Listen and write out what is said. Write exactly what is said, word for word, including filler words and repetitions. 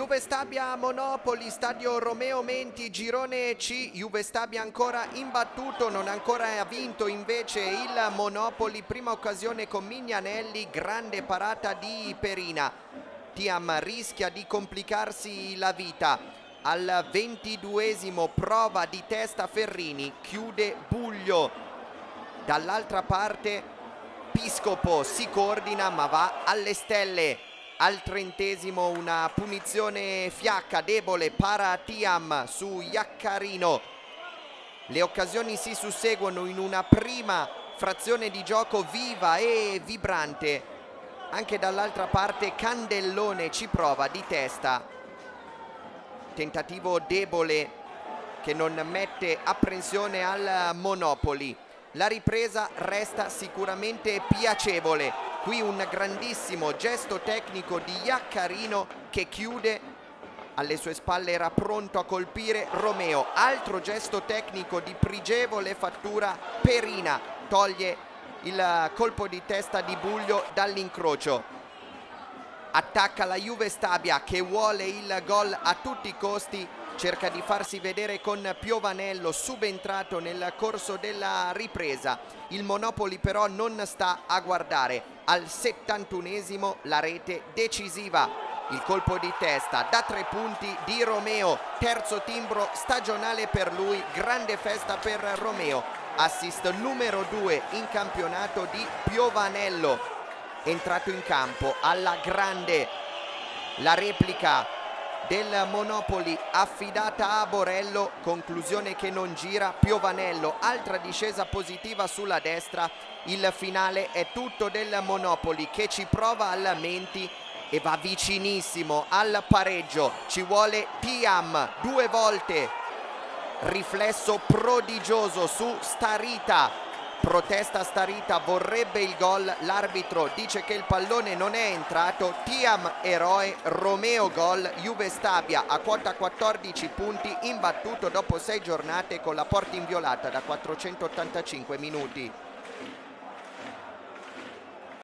Juve Stabia Monopoli, stadio Romeo Menti, girone C. Juve Stabia ancora imbattuto, non ancora vinto invece il Monopoli. Prima occasione con Mignanelli, grande parata di Perina. Thiam rischia di complicarsi la vita. Al ventiduesimo prova di testa Ferrini, chiude Buglio. Dall'altra parte Piscopo si coordina ma va alle stelle. Al trentesimo una punizione fiacca, debole, para Thiam su Iaccarino. Le occasioni si susseguono in una prima frazione di gioco viva e vibrante. Anche dall'altra parte Candellone ci prova di testa. Tentativo debole che non mette apprensione al Monopoli. La ripresa resta sicuramente piacevole. Qui un grandissimo gesto tecnico di Iaccarino che chiude. Alle sue spalle era pronto a colpire Romeo. Altro gesto tecnico di pregevole fattura, Perina toglie il colpo di testa di Buglio dall'incrocio. Attacca la Juve Stabia che vuole il gol a tutti i costi. Cerca di farsi vedere con Piovanello, subentrato nel corso della ripresa. Il Monopoli però non sta a guardare. Al settantunesimo la rete decisiva. Il colpo di testa da tre punti di Romeo. Terzo timbro stagionale per lui. Grande festa per Romeo. Assist numero due in campionato di Piovanello. Entrato in campo alla grande. La replica del Monopoli affidata a Borello, conclusione che non gira. Piovanello, altra discesa positiva sulla destra. Il finale è tutto del Monopoli che ci prova al Menti e va vicinissimo al pareggio. Ci vuole Thiam due volte, riflesso prodigioso su Starita. Protesta Starita, vorrebbe il gol, l'arbitro dice che il pallone non è entrato. Thiam eroe, Romeo gol. Juve Stabia a quota quattordici punti, imbattuto dopo sei giornate con la porta inviolata da quattrocentottantacinque minuti.